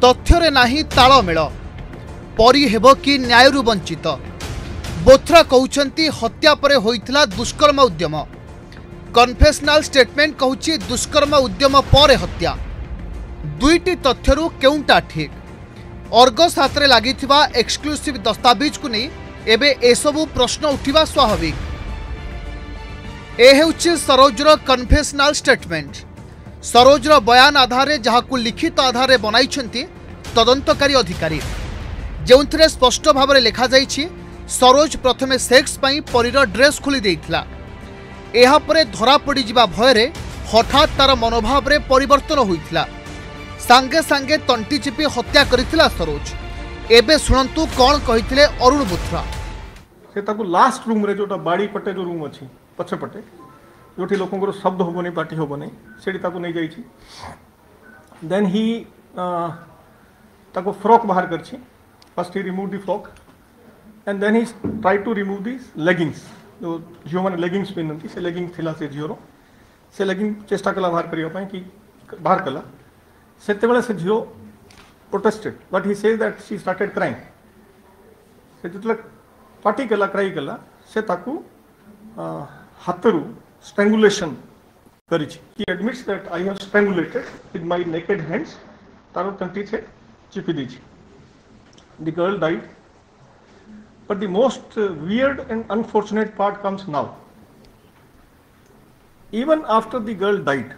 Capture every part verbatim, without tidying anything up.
तथ्य नाही तालमेल परी हेब कि न्यायरु वंचित बोथरा कहउछंती हत्या परे होइथिला दुष्कर्म उद्यम कन्फेशनल स्टेटमेंट कहउछि दुष्कर्म उद्यम पर हत्या दुईटी तथ्यरु केउंटा ठीक अर्गस हाथ में लगी एक्सक्लूसिव दस्तावेज को नहीं एबे एसबू प्रश्न उठिबा स्वाभाविक। ए हेउछि सरोजर कन्फेशनल स्टेटमेंट सरोजर बयान आधार जहां लिखित आधार बनाई तदंतकारी अधिकारी जो स्पष्ट भाव में लिखा जाइछि सरोज प्रथमे सेक्स पई परीर ड्रेस खोली देइथिला एहा परे धरा पड़ी जिबा भयरे हठात तार मनोभाव रे परिवर्तन होइथिला सांगे सांगे तंटी चिपी हत्या करिथिला सरोज। एबे सुनंतु कौन कहिथिले अरुण बोथरा से ताकू लास्ट रूम रे जोटा बाड़ी पटे जो रूम अछि पछे पटे जोठी लोकंकर शब्द होबो नै पार्टी होबो नै सेठी ताकू नै जाइछि देन ही ताकू फ्रॉक बाहर करछि first he remove the frock and then he try to remove this leggings जो झियो माने लेगिंग्स पिनंती से लेगिंग थिला से झियो से लेगिंग चेष्टा कला बाहर करियो पई कि बाहर कला सेते बेले से झियो protested but he says that she started crying से जतले पार्टी कला क्राई कला से ताकू हाथरू स्ट्रैंगुलेशन करिछि he admits that I have strangulated with my naked hands तारो तंटी से चिपी दीछि the girl died but the most uh, weird and unfortunate part comes now even after the girl died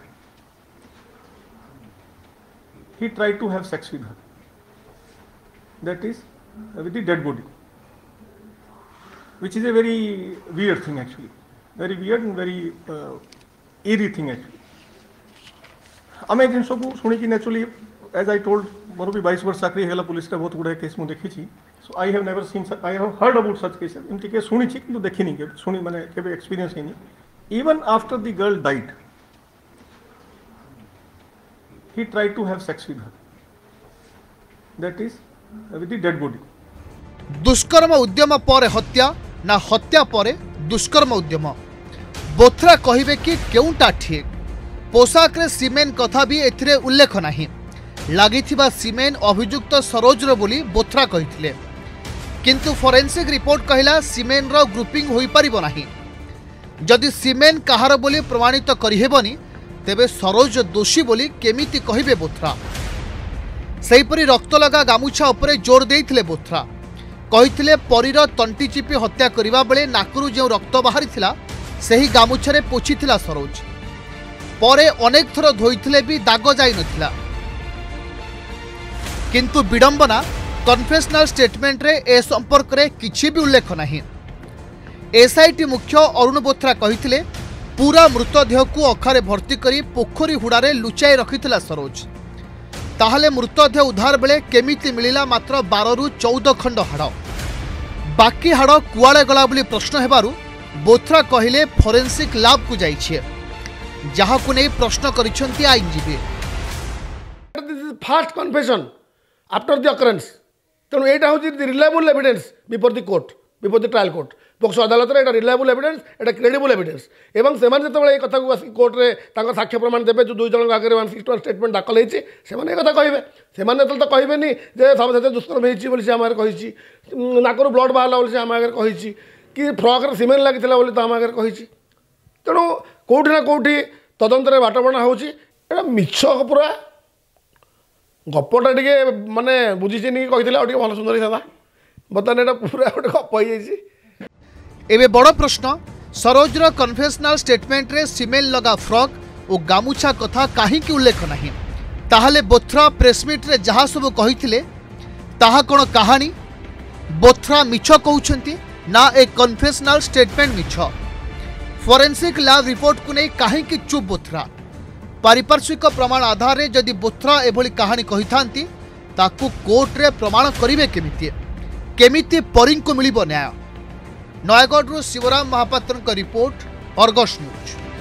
he tried to have sex with her that is uh, with the dead body which is a very weird thing actually very weird and very uh, eerie thing actually ame jinso ko suni ki naturally as I told मोर भी बाईस वर्ष चाकरी है police का बहुत गुड़ा case मुझे देखी so I have never seen I have heard about such cases एमती केस शुणी कि देखी नहीं शुणी माने केबे एक्सपीरियंस है नहीं even after the girl died he tried to have sex with her that is with the dead body. दुष्कर्म उद्यम पर हत्या ना हत्या पर दुष्कर्म उद्यम बोथरा कहिबे कि केउंटा ठीक पोशाक रे सीमेन कथा भी एथिरे उल्लेख नाही लागिथिबा सीमेन अभियुक्त सरोजर बोली बोथरा कहिथिले किंतु फोरेंसिक रिपोर्ट कहिला सीमेन रो ग्रुपिंग होई परिबो नाही जदि सीमेन कहार बोली प्रमाणित करिहेबनी तेबे सरोज दोषी बोली केमिति कहिबे बोथरा सेहीपरि रक्त लगा गामुछा उपरे जोर देइथिले बोथरा कहिथिले परीर तंटी चिपी हत्या करिबा बेले नाकरू जे रक्त बाहरिथिला सेही गामुछारे पोछिथिला सरोज परे अनेक थर धोइथिले भी दाग जाई नथिला किंतु विडंबना कन्फेशनल स्टेटमेंट रे ए संपर्क रे किछि भी उल्लेख नहीं। एसआईटी मुख्य अरुण बोथरा कहिथिले पूरा मृतदेह को अखारे भर्ती करी पोखरी हुड़ारे लुचाई रखिथिला सरोज ताहले मृतदेह उद्धार बेले केमिति मिलिला मात्र बारह रु चौदह खंड हाड़ बाकी हाड़ कुआड़े गला बोली प्रश्न हेबारु बोथरा कहिले फोरेंसिक लैब को जाइछे जहाकु नै प्रश्न करिसंती आईनजीबी। Fast confession after the occurrence तेणु यहाँ हूँ reliable evidence before the court before the trial court POCSO अदालत में रिलायबल एविडेंस एटा क्रेडिबल एविडेंस एवं से जो कथा को कोर्ट में साक्ष्य प्रमाण देवे जो दुई जन आगे वन सिक्सटी वन स्टेटमेंट दाखल होती है कथा कहे से तो कहे जे सब दुष्कर्म होती आम आगे कही नाकरू ब्लड बाहर बोली आम आगे कही कि फ्रक सीमेंट लगी तो आम आगे कही तेणु कौटी ना कौटी तदंतर बाटबणा हो मिछ पूरा गपटा टे माने बुझी नहीं कही भल सुंदर था बर्तमान ये पूरा गोटे गप हो एबे बड़ प्रश्न सरोजर कन्फेशनल स्टेटमेंट रे सीमेल लगा फ्रॉक और गामुछा कथा कहीं उल्लेख नहीं ताहले बोथरा प्रेसमिट रे जहाँ सब कही ताहा कौन कहानी बोथरा मिछ कहउछंती ना ए कन्फेशनल स्टेटमेंट मिछ फोरेंसिक लैब रिपोर्ट को नहीं कहीं चुप बोथरा पारिपार्श्विक प्रमाण आधार रे जदि बोथरा एभली कहानी कही थांती ताकू कोर्ट रे प्रमाण करिवे केमिति केमिति परी को मिलिबो न्याय। नयगढ़ शिवराम महापात्र का रिपोर्ट अर्गस न्यूज।